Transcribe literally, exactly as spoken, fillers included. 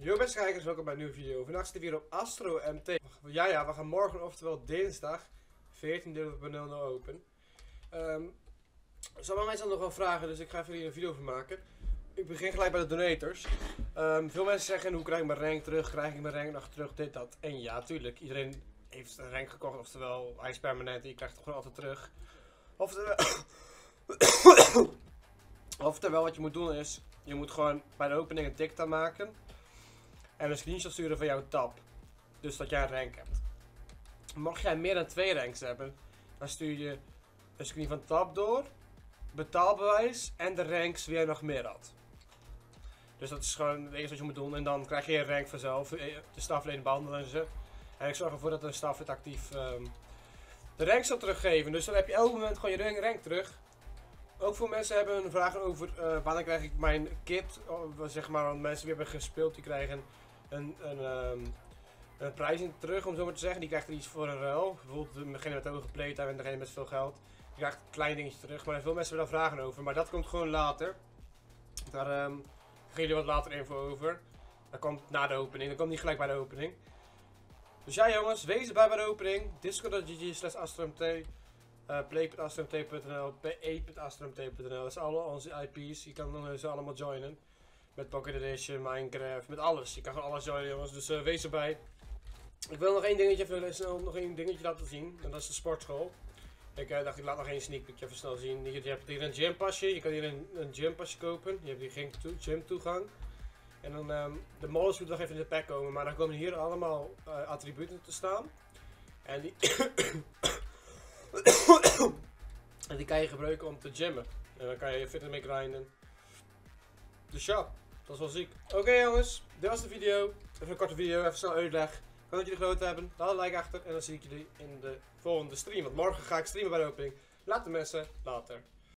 Yo beste kijkers, welkom bij een nieuwe video. Vandaag zitten we hier op Astro M T. Ja ja, we gaan morgen, oftewel dinsdag, veertien nul open. Um, Sommige mensen hadden nog wel vragen, dus ik ga even hier een video over maken. Ik begin gelijk bij de donators. Um, veel mensen zeggen, hoe krijg ik mijn rank terug? Krijg ik mijn rank nog terug? Dit, dat. En ja, tuurlijk. Iedereen heeft een rank gekocht, oftewel hij is permanent en je krijgt het gewoon altijd terug. Oftewel, oftewel wat je moet doen is, je moet gewoon bij de opening een TikTok maken. En een screenshot sturen van jouw tab. Dus dat jij een rank hebt. Mocht jij meer dan twee ranks hebben, dan stuur je een screen van tab door, betaalbewijs en de ranks wie jij nog meer had. Dus dat is gewoon het eerste wat je moet doen. En dan krijg je een rank vanzelf. De stafleden behandelen en ze. En ik zorg ervoor dat een staflid actief um, de rank zal teruggeven. Dus dan heb je elk moment gewoon je rank terug. Ook veel mensen hebben vragen over uh, wanneer krijg ik mijn kit. Of, zeg maar, want mensen die hebben gespeeld, die krijgen een, een, um, een prijzing terug, om zo maar te zeggen. Die krijgt er iets voor een ruil. Bijvoorbeeld degene met hoge playtime en degene met veel geld. Die krijgt een klein dingetje terug. Maar veel mensen hebben daar vragen over. Maar dat komt gewoon later. Daar um, gaan jullie wat later info over. Dat komt na de opening. Dat komt niet gelijk bij de opening. Dus ja jongens, wees erbij bij de opening. discord.gg slash astromt. Uh, play punt astromt punt n l, p e punt astromt punt n l. Dat zijn alle onze I P's. Je kan ze allemaal joinen. Met Pocket Edition, Minecraft, met alles. Je kan gewoon alles joinen jongens, dus uh, wees erbij. Ik wil nog één dingetje even snel nog één dingetje laten zien. En dat is de sportschool. Ik uh, dacht ik laat nog één sneak peek even snel zien. Je, je hebt hier een gympasje. Je kan hier een, een gympasje kopen. Je hebt hier geen to gym toegang. En dan um, de models moeten nog even in de pack komen. Maar dan komen hier allemaal uh, attributen te staan. En die... en die kan je gebruiken om te gymmen. En dan kan je fitness mee grinden. Dus ja, dat is wel ziek. Oké okay, jongens, dit was de video. Even een korte video, even snel uitleg. Ik hoop dat jullie genoten hebben. Laat een like achter en dan zie ik jullie in de volgende stream. Want morgen ga ik streamen bij de opening. Later mensen, later.